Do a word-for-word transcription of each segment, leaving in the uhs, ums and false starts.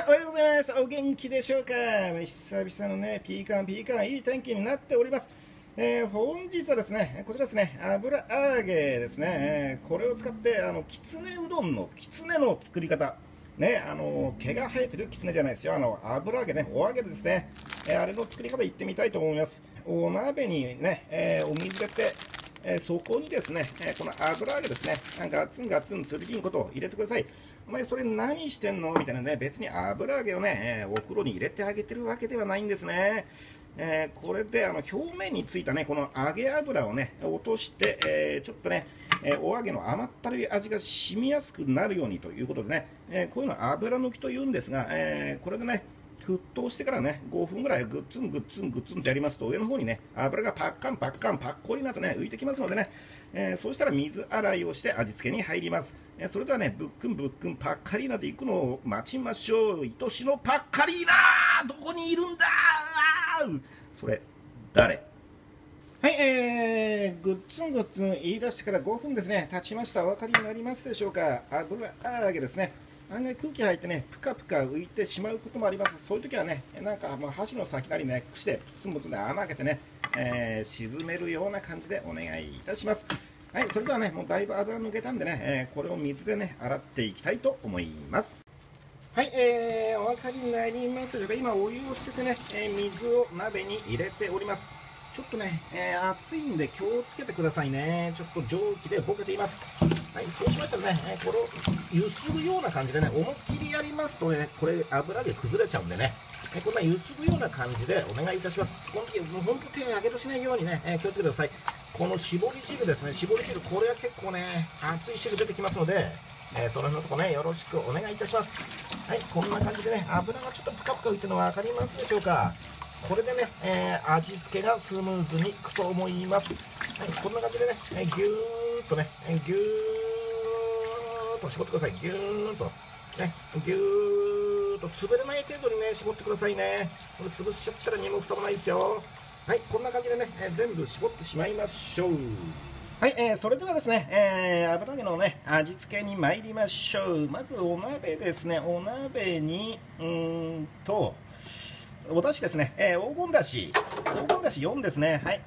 おはようございます。お元気でしょうか。久々のね、ピーカンピーカンいい天気になっております。えー、本日はですね、こちらですね、油揚げですね、えーこれを使って、あの、きつねうどんのきつねの作り方。ね、あの、毛が生えてるきつねじゃないですよ。あの、油揚げね、お揚げですね。えーあれの作り方いってみたいと思います。お鍋にね、えーお水入れて、えーそこにですね、えーこの油揚げですね、ガツンガツンつるりんことを入れてください。お前それ何してんのみたいなね、別に油揚げをね、えーお風呂に入れてあげてるわけではないんですね。えーこれであの表面についたね、この揚げ油をね、落として、えーちょっとね、えーお揚げの甘ったるい味が染みやすくなるようにということでね、えーこういうのは油抜きというんですが、えーこれでね、沸騰してからね、ごふんぐらいグッツングッツングッツンってやりますと、上の方にね、油がパッカンパッカンパッコリなとね、浮いてきますのでね、えーそうしたら水洗いをして味付けに入ります。えーそれではね、ぶっくんぶっくんパッカリーナで行くのを待ちましょう。愛しのパッカリーナどこにいるんだーそれ、誰はい、えー、グッツングッツン言い出してからごふんですね、経ちました。お分かりになりますでしょうか。油揚げですね。案外空気入ってね、ぷかぷか浮いてしまうこともあります。そういう時はね、なんかもう箸の先なりね、串でプツンプツンで穴開けてね、えー、沈めるような感じでお願いいたします。はい、それではね、もうだいぶ油抜けたんでね、えーこれを水でね、洗っていきたいと思います。はい、えー、お分かりになりますでしょうか。今お湯を捨ててね、えー水を鍋に入れております。ちょっとね、えー熱いんで気をつけてくださいね。ちょっと蒸気でボケています。はい、そうしましたらね、えーこれをゆすぐような感じでね、思いっきりやりますとね、これ油揚げ崩れちゃうんでね、えーこんなゆすぐような感じでお願いいたします。この時、もうほんと手上げとしないようにね、えー気をつけてください。この絞り汁ですね、絞り汁、これは結構ね、熱い汁出てきますので、えーその辺のとこね、よろしくお願いいたします。はい、こんな感じでね、油がちょっとプカプカ浮いてるの分かりますでしょうか。これでね、えー味付けがスムーズにいくと思います。はい、こんな感じでね、えーぎゅーっとね、えーぎゅーっと絞ってください。ぎゅーっと。ね、ぎゅーっと潰れない程度にね、絞ってくださいね。これ潰しちゃったら身も蓋もないですよ。はい、こんな感じでね、えー全部絞ってしまいましょう。はい、えー、それではですね、えー、油揚げのね、味付けに参りましょう。まずお鍋ですね、お鍋に、うーんと、おだしですね、えー、黄金だし、黄金だしよんですね、はい、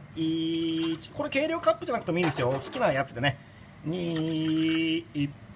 いち、これ計量カップじゃなくてもいいんですよ、好きなやつでね、に、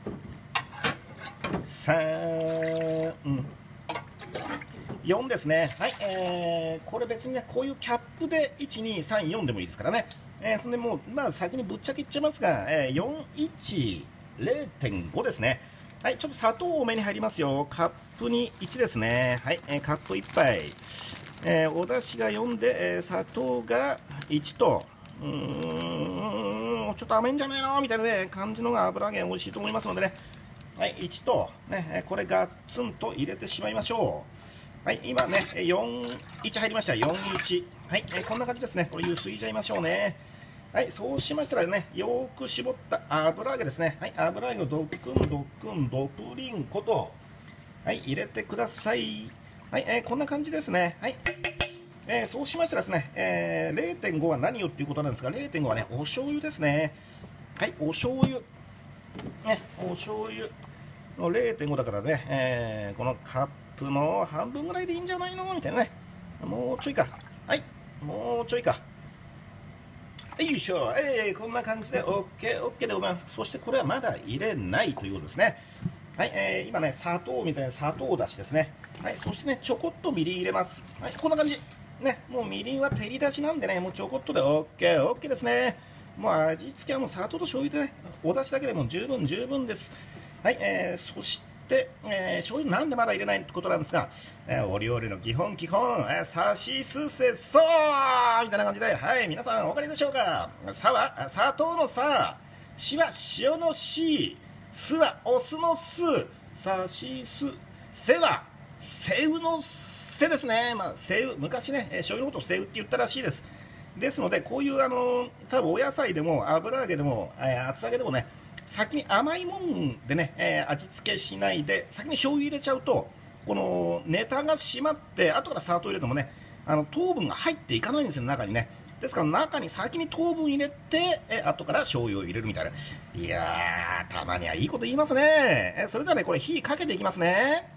さん、よんですね、はい、えー、これ別にね、こういうキャップでいち、に、さん、よんでもいいですからね、えー、それでもう、まあ、先にぶっちゃけいっちゃいますが、えー、よん、いち、れいてんご ですね、はい、ちょっと砂糖多めに入りますよ、カップにいちですね、はい、えー、カップいっぱい、えー、おだしがよんで、えー、砂糖がいちと、うーん、ちょっと甘いんじゃないのみたいな、ね、感じのが油揚げ美味しいと思いますのでね、はい、いちと、ね、これガッツンと入れてしまいましょう。はい、今ね、よん、いち入りました。よん、いち。はい、えー、こんな感じですね。これゆすいじゃいましょうね。はい、そうしましたらね、よーく絞った油揚げですね。はい、油揚げをドックンドックンドプリンこと、はい、入れてください。はい、えー、こんな感じですね。はい。えー、そうしましたらですね、えー、れいてんご は何よっていうことなんですが、れいてんご はね、お醤油ですね。はい、お醤油。ね、お醤油の れいてんご だからね、えー、このカップの半分ぐらいでいいんじゃないのみたいなね。もうちょいか。はい、もうちょいか。よいしょ。えー、こんな感じで OK、OK でございます。そしてこれはまだ入れないということですね。はい、えー、今ね、砂糖みたいな砂糖だしですね。はい、そしてね、ちょこっとみりん入れます。はい、こんな感じ。ね、もうみりんは照り出しなんでね、もうちょこっとで OK、OK ですね。もう味付けはもう砂糖と醤油でね、お出汁だけでも十分十分です。はい、えー、そして、えー、醤油なんでまだ入れないってことなんですが、えー、お料理の基本基本、えー、さしすせそーみたいな感じで、はい、皆さんお分かりでしょうか。さは砂糖のさ、しは塩のし、すはお酢のす、さしす、せはせうのせですね。まあ、せう、昔ね、えー、醤油のことをせうって言ったらしいです。ですので、こういうあの、多分お野菜でも油揚げでも、えー、厚揚げでもね、先に甘いもんでね、えー、味付けしないで、先に醤油入れちゃうと、このネタが締まって、後から砂糖入れてもね、あの糖分が入っていかないんですよ、中にね。ですから中に先に糖分入れて、え後から醤油を入れるみたいな。いやー、たまにはいいこと言いますね。えそれではね、これ火かけていきますね。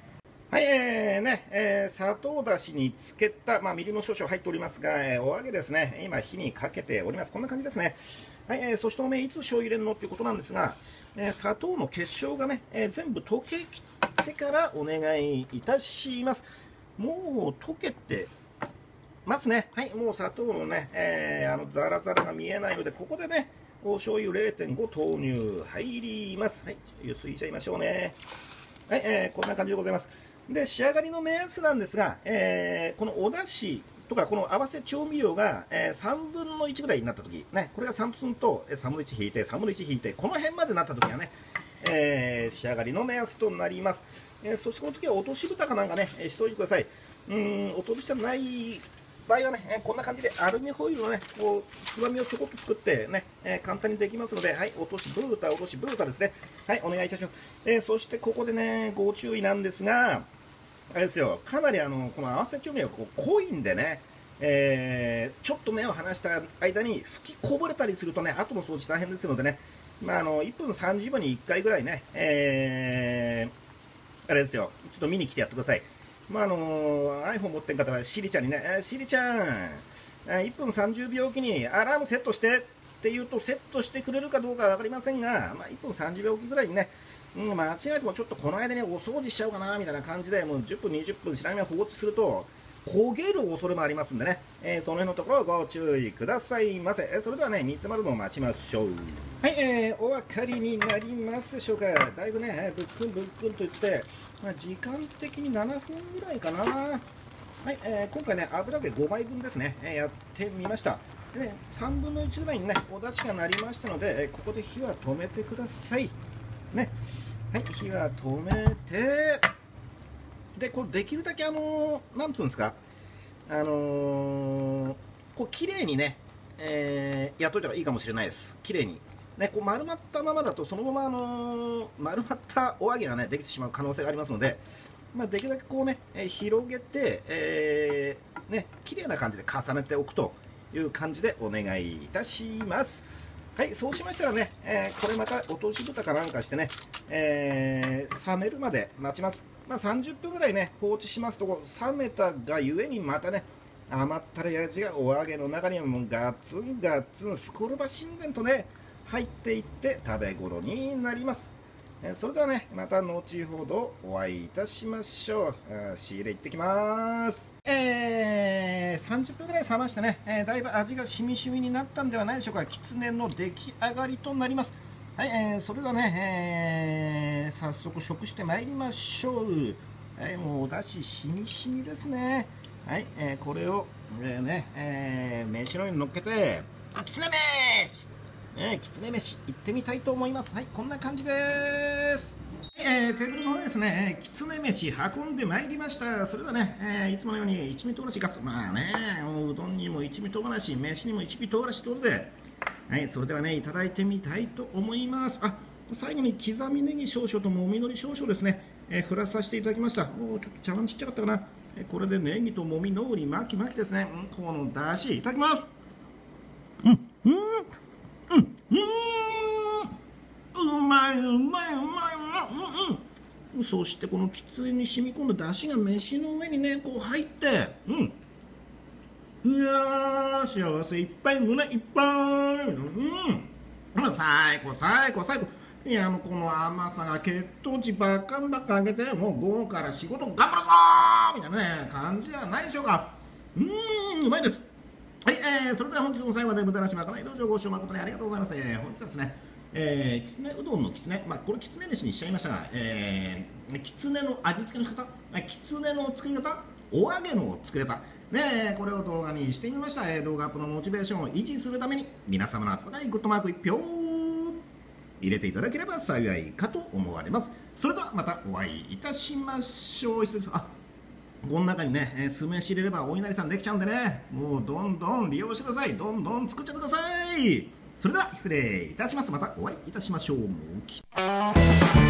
はい、えーね、えー、砂糖だしにつけた、まあ、みりんも少々入っておりますが、えー、お揚げですね、今、火にかけております。こんな感じですね。はい、えー、そしておめいつ醤油入れるのっていうことなんですが、えー、砂糖の結晶がね、えー、全部溶けきってからお願いいたします。もう溶けてますね。はい、もう砂糖のね、えー、あのザラザラが見えないので、ここでね、お醤油 れいてんご 投入入ります。はい、ゆすいちゃいましょうね。はい、えー、こんな感じでございます。で、仕上がりの目安なんですが、えー、このお出汁とかこの合わせ調味料が、えー、さんぶんのいちぐらいになったとき、ね、これがさんぶんとさんぶんのいち引いて、さんぶんのいち引いて、この辺までなったときはね、えー、仕上がりの目安となります。えー、そしてこの時は落とし蓋かなんかね、えー、しておいてください。うーん、落とし蓋ない場合はね、えー、こんな感じでアルミホイルのね、こう、つまみをちょこっと作ってね、えー、簡単にできますので、はい、落としブータ、落としブータですね。はい、お願いいたします。えー、そしてここでね、ご注意なんですが、あれですよ、かなりあのこの合わせ調味料がこう濃いんでね、えー、ちょっと目を離した間に吹きこぼれたりするとね、後の掃除大変ですのでね、まあ、あのいっぷんさんじゅうびょうにいっかいぐらいね、えー、あれですよ、ちょっと見に来てやってください。まああの iPhone 持ってる方はシリちゃんにね、シリちゃん、いっぷんさんじゅうびょうおきにアラームセットしてって言うと、セットしてくれるかどうかは分かりませんが、まあ、いっぷんさんじゅうびょうおきぐらいにね、うん、間違えてもちょっとこの間にお掃除しちゃおうかなみたいな感じで、もうじゅっぷん、にじゅっぷん、白身を放置すると、焦げる恐れもありますんでね、えー、その辺のところをご注意くださいませ。えー、それではね、煮詰まるのを待ちましょう。はい、えー、お分かりになりますでしょうか。だいぶね、ぶっくんぶっくんといって、まあ、時間的にななふんぐらいかな。はい、えー、今回ね、油揚げごまいぶんですね、えー、やってみました。でね、さんぶんのいちぐらいにね、お出汁がなりましたので、えー、ここで火は止めてください。ね。はい、火は止めて、で、これできるだけあのー、なんつうんですか、あのー、こう綺麗にね、えー、やっといたらいいかもしれないです。綺麗に。ね、こう丸まったままだと、そのまま、あのー、丸まったお揚げがね、できてしまう可能性がありますので、まあ、できるだけこうね、えー、広げて、えー、ね、綺麗な感じで重ねておくという感じでお願いいたします。はい、そうしましたらね、えー、これまた落とし蓋かなんかしてね、えー、冷めるまで待ちます。まあ、さんじゅっぷんぐらいね、放置しますと、冷めたがゆえにまたね、甘ったるい味がお揚げの中にはもうガツンガツン、スコルバ神殿とね、入っていって食べ頃になります。えー、それではね、また後ほどお会いいたしましょう。仕入れ行ってきます。えー、さんじゅっぷんぐらい冷ましてね、えー、だいぶ味がしみしみになったんではないでしょうか。きつねの出来上がりとなります。はい、えー、それではね、えー、早速食してまいりましょう。はい、もうおだししみしみですね。はい、えー、これを、えー、ね、えー、飯の上に乗っけて、きつね飯えー、きつね飯行ってみたいと思います。はい、こんな感じです。えー、テーブルの方ですね、きつね飯運んでまいりました。それではね、えー、いつものように一味唐辛子ガツ、まあね、うどんにも一味唐辛子、飯にも一味唐辛子ということで、はい、それではね、いただいてみたいと思います。あ、最後に刻みネギ少々ともみのり少々ですね、えー、振らさせていただきました。おー、ちょっと茶碗ちっちゃかったかな。えー、これでネギともみのり巻き巻きですね。うん、このだしいただきます。うん、うん、うん、うん、うまいうまいうまい、うん、うん。そしてこのきつねに染み込んだだしが飯の上にね、こう入って、うん。いやー、幸せいっぱい、胸いっぱい。うん。最高、最高、最高。いや、もうこの甘さが血糖値バカンバカン上げて、もう午後から仕事頑張るぞーみたいなね、感じではないでしょうか。うーん、うまいです。はい、えー、それでは本日も最後まで無駄なしまかない道場ご視聴誠にありがとうございます。えー、本日はですね、えー、きつねうどんのきつね、まあ、これきつね飯にしちゃいましたが、えー、きつねの味付けの仕方、きつねの作り方、お揚げの作り方、ね、これを動画にしてみました。えー、動画アップのモチベーションを維持するために、皆様の温かいグッドマークいっぴょう入れていただければ幸いかと思われます。それではまたお会いいたしましょう。失礼します。あ、この中にね、えー、酢飯入れればお稲荷さんできちゃうんでね、もうどんどん利用してください。どんどん作っちゃってください。それでは失礼いたします。またお会いいたしましょう。